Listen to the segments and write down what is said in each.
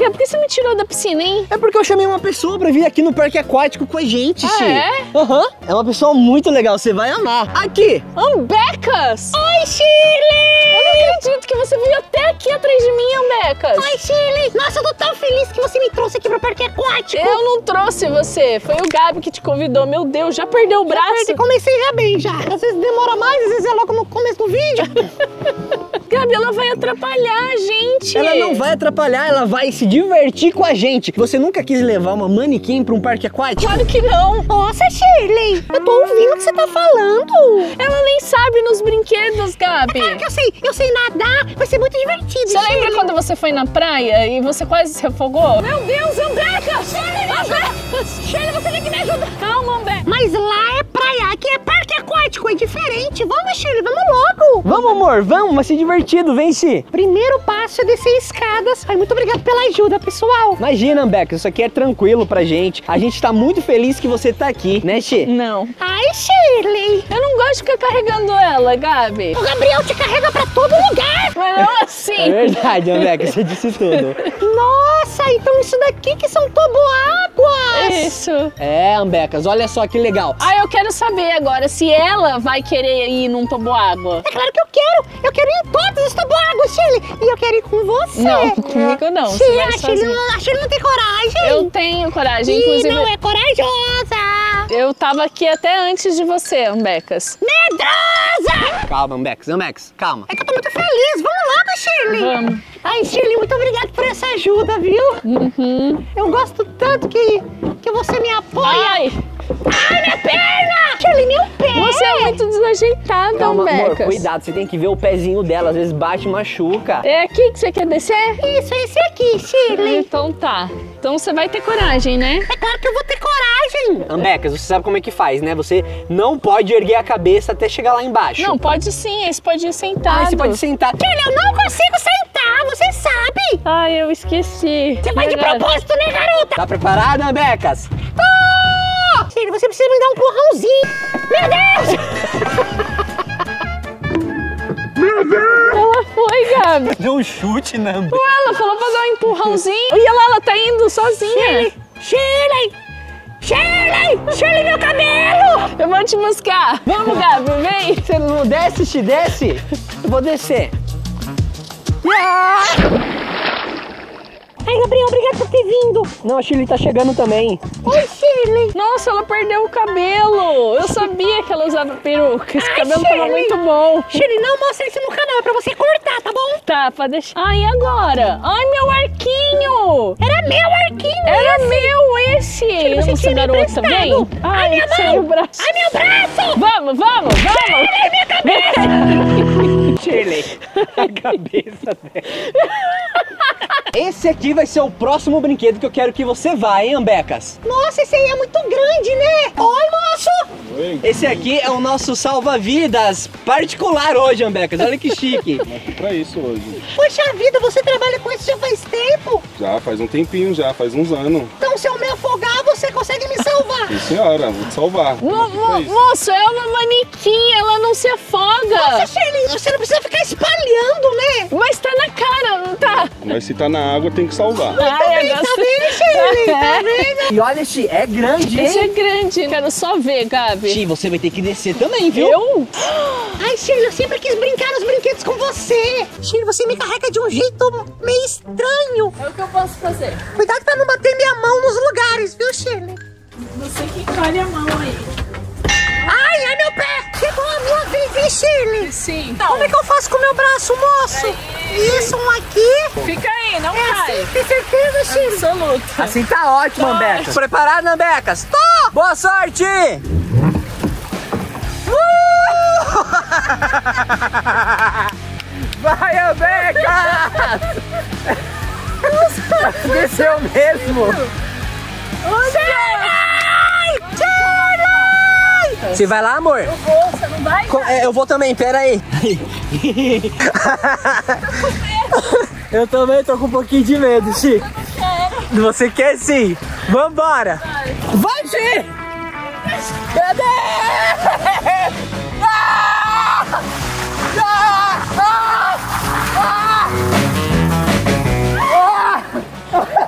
Gabi, por que você me tirou da piscina, hein? É porque eu chamei uma pessoa pra vir aqui no parque aquático com a gente, Chi. É? Aham. É uma pessoa muito legal, você vai amar. Aqui. Ambecas! Oi, Shirley! Eu não acredito que você veio até aqui atrás de mim, Ambecas. Oi, Shirley! Nossa, eu tô tão feliz que você me trouxe aqui pro parque aquático. Eu não trouxe você, foi o Gabi que te convidou. Meu Deus, já perdeu o braço? Comecei já bem, já. Às vezes demora mais, às vezes é logo no começo do vídeo. Gabi, ela vai atrapalhar a gente. Ela não vai atrapalhar, ela vai se divertir com a gente. Você nunca quis levar uma manequim pra um parque aquático? Claro que não. Nossa, Shirley, eu tô ouvindo o que você tá falando. Ela nem sabe nos brinquedos, Gabi. Claro que eu sei nadar, vai ser muito divertido, Você lembra Shirley. quando você foi na praia e você quase se afogou? Meu Deus, Ambecas! Shirley, você tem que me ajudar. Calma, Ambecas. Mas lá é praia, aqui é parque aquático, é diferente. Vamos, Shirley, vamos logo. Vamos, amor, vamos, vai ser divertido, vem, Chi. Primeiro passo é descer escadas. Ai, muito obrigado pela ajuda, pessoal. Imagina, Ambecas, isso aqui é tranquilo pra gente. A gente tá muito feliz que você tá aqui, né, Chi? Não. Ai, Shirley. Eu não gosto de ficar carregando ela, Gabi. O Gabriel te carrega pra todo lugar. Mas não É assim. verdade, Ambecas, você disse tudo. Nossa, então isso daqui que são toboáguas. Isso. É, Ambecas, olha só que legal. Ah, eu quero saber agora se ela vai querer ir num toboágua. É claro que eu quero. Eu quero ir em todos os toboáguas, Shirley. E eu quero ir com você. Não, comigo não. Você Shirley, vai a Shirley sozinha. não tem coragem. Eu tenho coragem, E inclusive. não é corajosa. Eu tava aqui até antes de você, Ambecas. Medrosa. Calma, Ambecas, calma. É que eu tô muito feliz. Vamos logo, Shirley. Vamos. Ai, Shirley, muito obrigada por essa ajuda, viu? Uhum. Eu gosto tanto que você me apoia. Ai, Ai, minha perna! Shirley, meu pé! você é muito desajeitada, Calma, amor, Ambecas. cuidado, você tem que ver o pezinho dela, às vezes bate e machuca. É aqui que você quer descer? Isso, esse aqui, Shirley. Então tá. Então você vai ter coragem, né? É claro que eu vou ter coragem. Ambecas, você sabe como é que faz, né? Você não pode erguer a cabeça até chegar lá embaixo. Não, pode sim, esse pode ir sentado. Ah, você pode sentar. Shirley, eu não consigo sentar, você sabe. Ai, eu esqueci. Você vai de Verdade. propósito, né, garota? Tá preparada, Ambecas? Shirley, você precisa me dar um empurrãozinho. Meu Deus! Ela foi, Gabi. Deu um chute na Ambecas. Ué, ela falou pra dar um empurrãozinho. E ela tá indo sozinha. Shirley! Shirley, meu cabelo! Eu vou te buscar. Vamos, Gabi, vem. Você não desce, Chi, desce? Eu vou descer. Ai, Gabriel, obrigado por ter vindo. Não, a Shirley tá chegando também. Oi, Shirley. Nossa, ela perdeu o cabelo. Eu sabia que ela usava peruca. Esse Ai, cabelo tava Shirley. muito bom. Shirley, não mostra isso no canal, é pra você cortar, tá bom? Tá, pode deixar. Ai, e agora? Ai, meu arquinho. Era meu arquinho. Era meu esse. Shirley, você Nossa, tinha me garota, emprestado. vem. Ai, minha sem mão. o braço. Ai, meu braço. Vamos, vamos, vamos. Ai, minha cabeça. Shirley, a cabeça dela. Esse aqui vai ser o próximo brinquedo que eu quero que você vá, hein, Ambecas? Nossa, esse aí é muito grande, né? Oi, moço. Oi. Esse aqui é o nosso salva-vidas particular hoje, Ambecas. Olha que chique. Aqui pra isso hoje. Poxa vida, você trabalha com isso já faz tempo? Já faz um tempinho já, faz uns anos. Então, se eu me afogar, você consegue me salvar. Sim, senhora, vou te salvar. Moço, é uma manequim, ela não se afoga. Nossa, Shirley, você não precisa ficar espalhando, né? Mas tá na cara, não tá? Mas se tá na água, tem que salvar. Ai, eu Tá gosto. vendo, Shirley? Tá vendo? E olha, Chi, é grande, Esse é hein? grande. Quero só ver, Gabi. Chi, você vai ter que descer também, viu? Eu? Ai, Shirley, eu sempre quis brincar nos brinquedos com você. Shirley, você me carrega de um jeito meio estranho. É o que eu posso fazer. Cuidado pra não bater minha mão nos lugares, viu, Shirley? Você que colhe a mão aí. Ai, meu pé! Chegou a minha vez, hein, Shirley? Sim. Como é que eu faço com o meu braço, moço? Isso, um aqui. Fica aí, não É cai. assim, tem certeza, Shirley? Absoluta. Assim tá ótimo, Ambecas. Preparado, Ambecas? Tô! Boa sorte! Vai, Ambecas! Desceu mesmo! Você vai lá, amor? Eu vou, você não vai? Eu vou também, pera aí. Eu também tô com um pouquinho de medo, Chi. Você quer sim? Vambora! Vai, Chi! Cadê? Ah! Ah! Ah! Ah! Ah!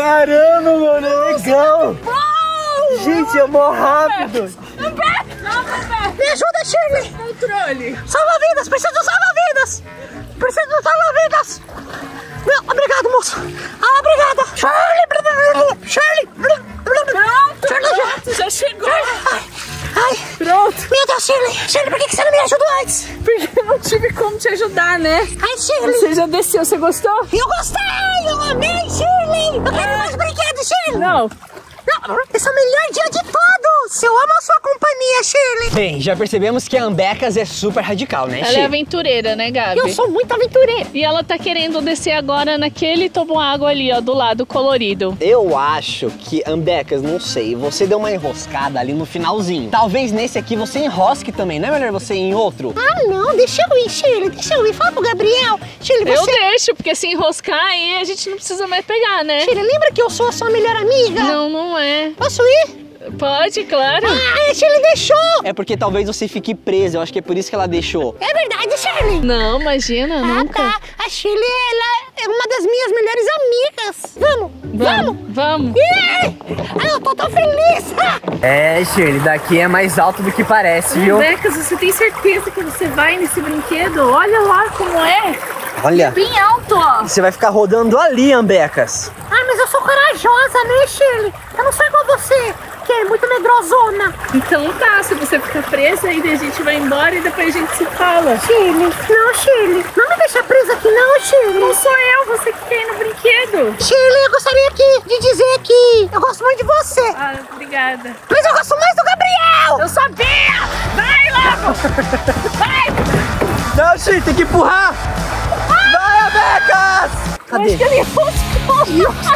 Caramba, mano, é legal. Gente, é mó rápido. Me ajuda, Shirley. Controle. Salva-vidas, preciso de salva-vidas. Preciso de salva-vidas. Não, obrigado, moço. Ah, obrigada. Shirley. Pronto, já chegou. Ai, Pronto. meu Deus, Shirley. Shirley, por que você não me ajudou antes? Porque eu não tive como te ajudar, né? Ai, Shirley. Você já desceu, você gostou? Eu gostei, eu amei, Shirley. Eu quero mais brinquedos, Shirley. Não. Não, esse é o melhor dia de todos. Eu amo a sua companhia, Shirley. Bem, já percebemos que a Ambecas é super radical, né, Ela é Chi? aventureira, né, Gabi? Eu sou muito aventureira. E ela tá querendo descer agora naquele toboágua ali, ó, do lado colorido. Eu acho que, Ambecas, não sei, você deu uma enroscada ali no finalzinho. Talvez nesse aqui você enrosque também, não é melhor você ir em outro? Ah, não, deixa eu ir, Shirley. Deixa eu ir. Fala pro Gabriel. Shirley, Eu você... deixo, porque se enroscar aí a gente não precisa mais pegar, né? Shirley, lembra que eu sou a sua melhor amiga? Não, não é. Posso ir? Pode, claro. Ah, a Shirley deixou. É porque talvez você fique presa, eu acho que é por isso que ela deixou. É verdade, Shirley. Não, imagina, nunca. Ah, tá. A Shirley, ela é uma das minhas melhores amigas. Vamos? Vamos. Yeah! Ai, eu tô tão feliz. É, Shirley, daqui é mais alto do que parece, viu? Becas, você tem certeza que você vai nesse brinquedo? Olha lá como é. Olha, Bem alto, ó. você vai ficar rodando ali, Ambecas. Ah, mas eu sou corajosa, né, Shirley? Eu não sou igual você, que é muito medrosona. Então tá, se você ficar presa aí, a gente vai embora e depois a gente se fala. Shirley, não, Shirley. Não me deixa presa aqui, não, Shirley. Não sou eu, você que quer ir no brinquedo. Shirley, eu gostaria aqui de dizer que eu gosto muito de você. Ah, obrigada. Mas eu gosto mais do Gabriel. Eu sabia! Vai logo! Vai! Não, Chi, tem que empurrar! Vai, Ambecas! Cadê? Acho que ele enroscou.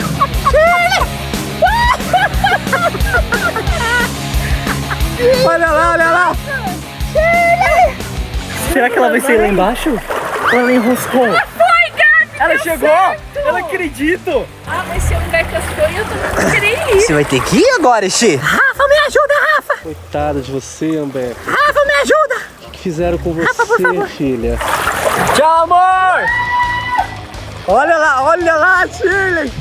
Olha lá, olha lá! Será que ela vai sair lá embaixo? Ou ela enroscou? Foi, Gabi! Ela deu chegou! certo. Eu não acredito! Ah, mas se o Becas foi, eu também vou querer ir. Você vai ter que ir agora, Chi! Rafa, me ajuda, Rafa. Coitada de você, Ambeca. Rafa, me ajuda. O que fizeram com Rafa, por favor. você, filha? Tchau, amor! Olha lá, Shirley!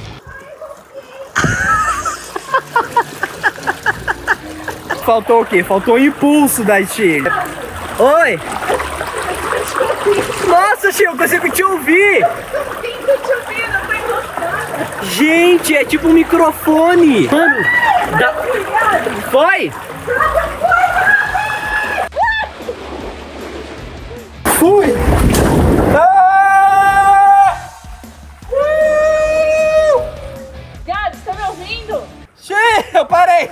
Faltou o quê? Faltou o impulso da Shirley. Oi! Nossa, Shirley, eu consigo te ouvir! Gente, é tipo um microfone! Mano, Foi? Fui! Gabi, você tá me ouvindo? Eu parei!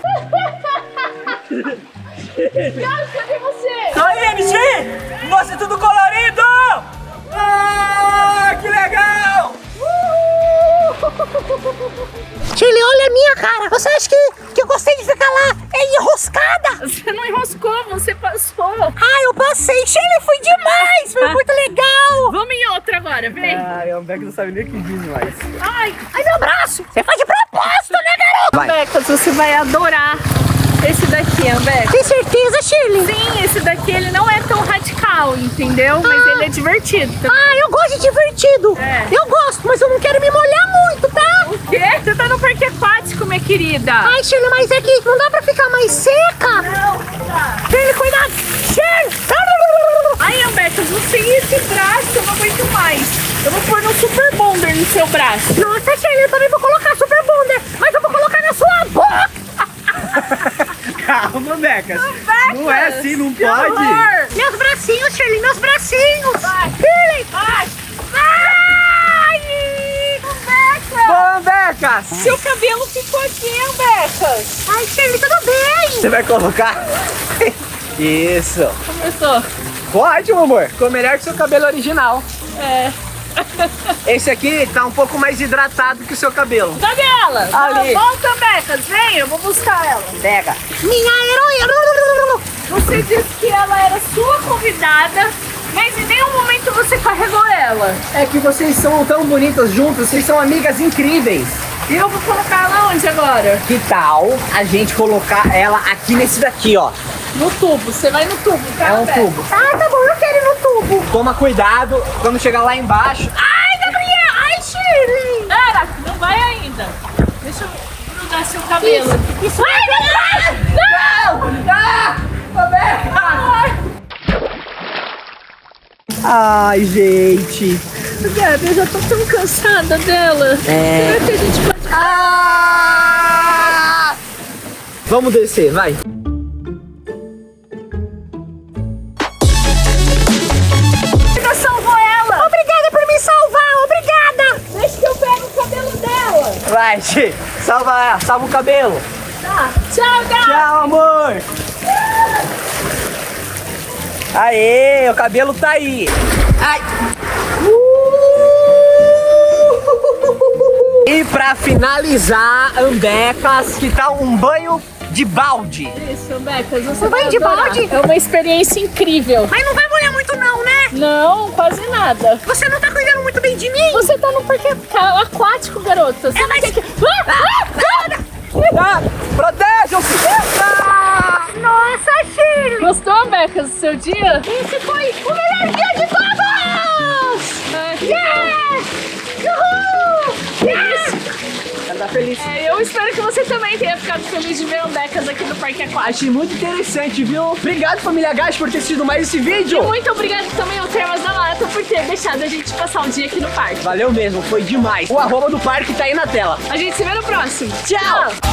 Gabi, cadê você? Tô indo, Chi! Você tudo colorido! Ah, que legal! Shirley, olha a minha cara. Você acha que eu gostei de ficar lá enroscada? Você não enroscou, você passou. Ah, eu passei. Shirley, foi demais. Foi muito legal. Vamos em outra agora, vem. Ah, o Beck não sabe nem o que diz mais. Ai, Ai, meu braço. Você faz de propósito, né, garoto? Vai. Becas, você vai adorar esse daqui, Ambeca. Tem certeza, Shirley? Sim, esse daqui ele não é tão radical, entendeu? Mas ele é divertido. Ah, eu gosto de divertido. É. Eu gosto, mas eu não quero me molhar muito, tá? O quê? Você tá no parque aquático, minha querida. Ai, Shirley, mas é que não dá pra ficar mais seca. Não, tá. Shirley, cuidado. Shirley. Ai, Ambeca, você e esse braço, eu não aguento mais. Eu vou pôr no Super Bonder no seu braço. Nossa, Shirley, eu também vou colocar Super Bonder, mas eu vou colocar na sua boca. Calma, Becas. Becas, Não é assim, não que pode. horror. Meus bracinhos, Shirley, meus bracinhos. Vai. Shirley. Ai, Ai. Bom, Becas! seu cabelo ficou aqui, Ambecas. Ai, Shirley, tudo bem? Você vai colocar? Isso. Começou. Pode, meu amor. Ficou melhor que seu cabelo original. É. Esse aqui tá um pouco mais hidratado que o seu cabelo. Cadê ela? Ali. Volta, Becas, vem, eu vou buscar ela. Pega. Minha heroína. Você disse que ela era sua convidada, mas em nenhum momento você carregou ela. É que vocês são tão bonitas juntas, vocês são amigas incríveis. E eu vou colocar ela onde agora? Que tal a gente colocar ela aqui nesse daqui, ó? No tubo, você vai no tubo, tá? É um Becas? tubo. Ah, tá bom, eu quero ir no tubo. Toma cuidado quando chegar lá embaixo. Ai, Gabriel. Ai, Shirley. Pera, não vai ainda. Deixa eu grudar seu cabelo. Isso. Ai, gente. Gabi, eu já tô tão cansada dela. É. Será que a gente pode... Vamos descer, vai. Você salvou ela. Obrigada por me salvar, obrigada. Deixa que eu pego o cabelo dela. Vai, Xi. Salva o cabelo. Tá. Tchau, Gabi. Tchau, amor. Aê, o cabelo tá aí. Ai. E pra finalizar, Ambecas, que tá um banho de balde. Isso, Becas, você Um banho vai de adorar. balde? É uma experiência incrível. Mas não vai molhar muito não, né? Não, quase nada. Você não tá cuidando muito bem de mim? Você tá no parque aquático, garota. Você não mas- tem que... Tá, protejam-se. Nossa, Shirley. Gostou, Becas, do seu dia? Esse foi o melhor dia de todos! Yes! Uhul! Yes! Ela tá feliz. Eu espero que você também tenha ficado feliz de ver o Becas aqui no parque aquático. Achei muito interessante, viu? Obrigado, família Gash, por ter assistido mais esse vídeo. E muito obrigada também ao Termas da Lata por ter deixado a gente passar o dia aqui no parque. Valeu mesmo, foi demais. O arroba do parque tá aí na tela. A gente se vê no próximo. Tchau!